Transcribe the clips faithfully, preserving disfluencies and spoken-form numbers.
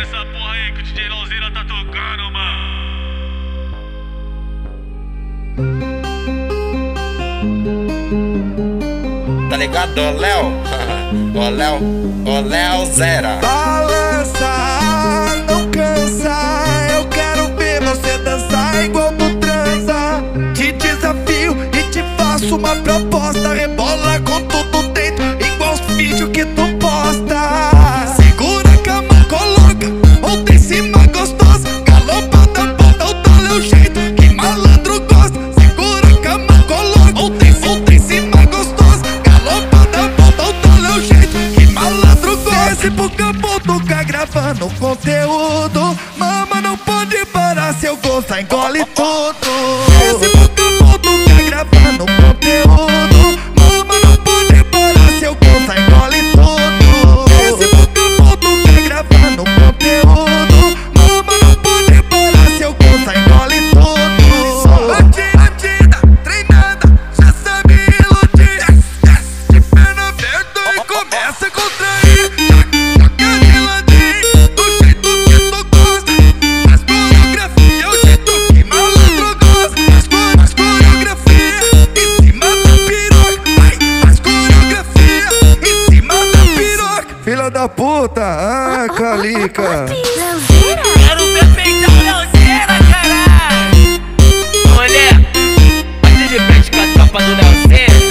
essa porra aí que o D J Lauzeira tá tocando, mano. Tá ligado, ô Léo? Ô Léo, ô Léo Zera. Balança, não cansa. Eu quero ver você dançar igual tu transa. Te desafio e te faço uma proposta. Rebola com tudo dentro, igual os vídeos que tu posta. Segura a cama, coloca ou tem cima gostosa. Galopada, bota o dá o jeito que malandro gosta. Segura a cama, coloca ou tem, ou tem cima gostosa. Galopada, bota o dá o jeito que malandro gosta. Desce pro campo, toca gravando conteúdo. Mama, não pode parar, se eu gostar engole tudo. Desce pro campo, toca gravando conteúdo. Mama, não pode parar, se eu gostar engole tudo. Desce pro campo, toca gravando conteúdo. Mama, não pode parar, se eu gostar engole tudo. Bandida, treinada, já sabe iludir. De perna aberta e começa a contrair. Joga de ladinho, do jeito que tu gosta. Faz coreografia, o jeito que malandro gosta. Faz coreografia em cima da piroca. Vai, faz coreografia em cima da piroca. Filha da puta, ah, calica. Quero ver peitar o Lauzeira, caralho. Mulher, pode de frente com a tropa do Lauzeira.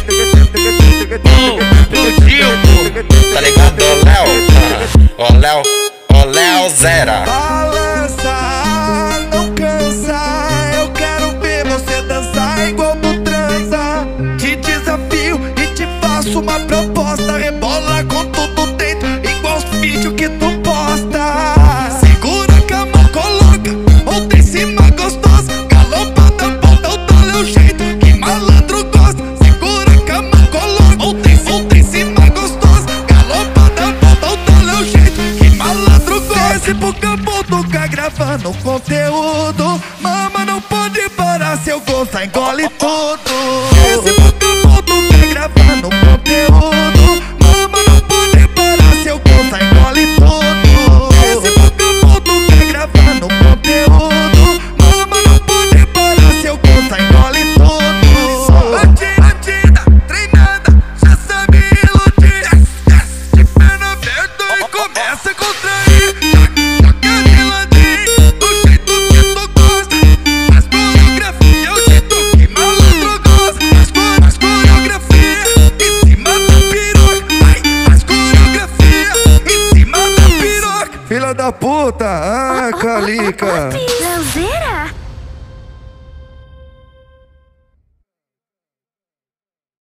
Ô, explodiu, pô. Tá ligado, ô Léo? Ô Léo, ô Léo Zera. Balança, não cansa. Eu quero ver você dançar igual tu transa. Te desafio e te faço uma proposta. Rebola com tudo dentro, igual os vídeos que tu posta. Segura a cama, coloca ou tem cima gostosa. Galopada, bota o dá o jeito que malandro gosta. Segura a cama, coloca ou tem, ou tem cima gostosa. Galopada, bota o dá o jeito que malandro gosta. Desce pro campo, toca gravando conteúdo. Mama, não pode parar, se eu gostar engole tudo. Desce pro campo, toca gravando conteúdo. Mama, não pode parar, se eu gostar engole tudo. Desce pro campo, toca gravando conteúdo. Mama, não pode parar, se eu gostar engole tudo. Bandida, treinada, já sabe iludir. De perna aberta e começa a contrair. Joga de ladinho, do jeito que tu gosta. Faz coreografia, o jeito que malandro gosta. Faz coreografia em cima da piroca. Vai, faz coreografia em cima da piroca. Filha da puta, ah, calica. Lauzeira?